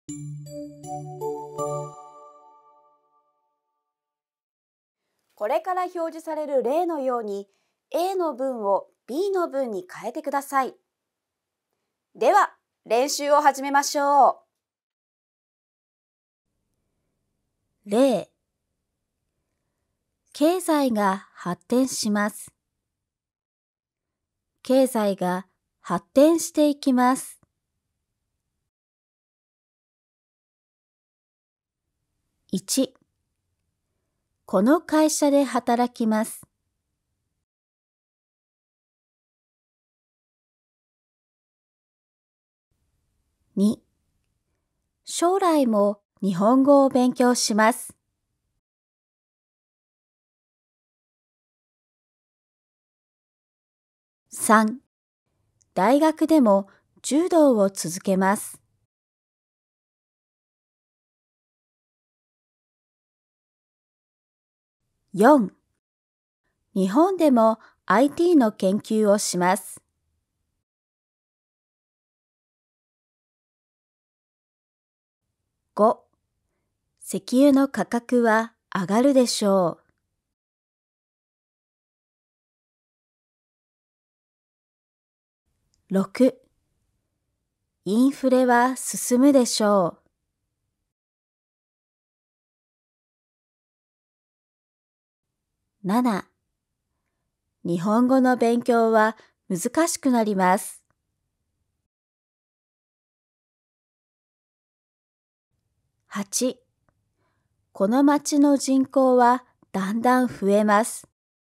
これから表示される例のように A の文を B の文に変えてください。では、練習を始めましょう。例、経済が発展します。経済が発展していきます。1、この会社で働きます。2、将来も日本語を勉強します。3、大学でも柔道を続けます。4、日本でも IT の研究をします。5、石油の価格は上がるでしょう。6、インフレは進むでしょう。7、日本語の勉強は難しくなります。8、この町の人口はだんだん増えます。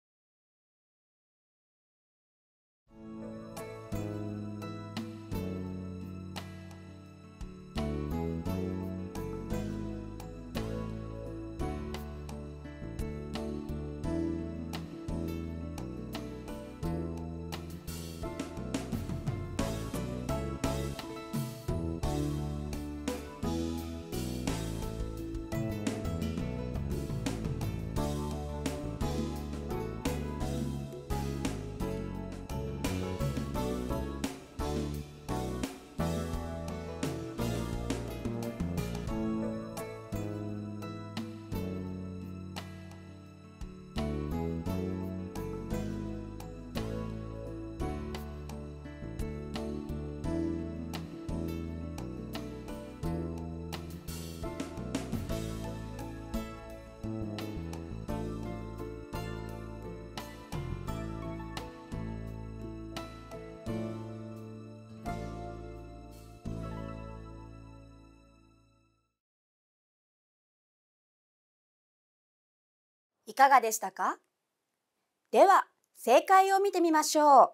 う。いかがでしたか？では、正解を見てみましょ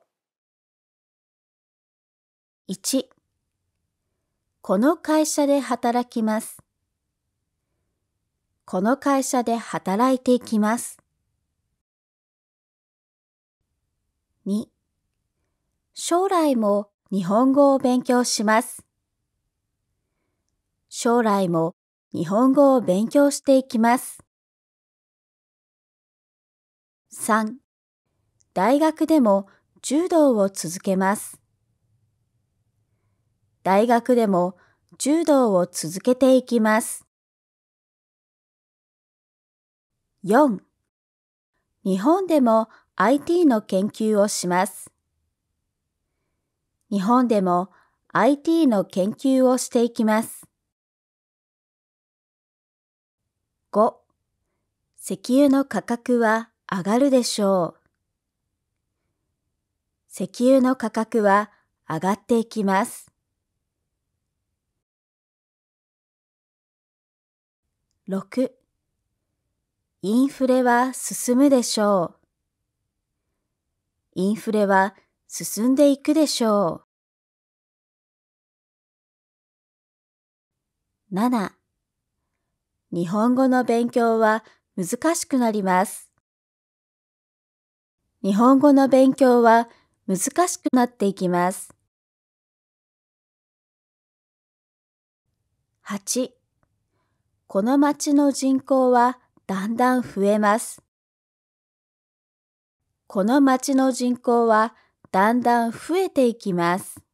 う。 1、この会社で働きます。この会社で働いていきます。2、将来も日本語を勉強します。将来も日本語を勉強していきます。3、大学でも柔道を続けます。大学でも柔道を続けていきます。4、日本でも IT の研究をします。日本でも IT の研究をしていきます。5、石油の価格は上がるでしょう。石油の価格は上がっていきます。6、インフレは進むでしょう。インフレは進んでいくでしょう。7、日本語の勉強は難しくなります。日本語の勉強は難しくなっていきます。8、この町の人口はだんだん増えます。この町の人口はだんだん増えていきます。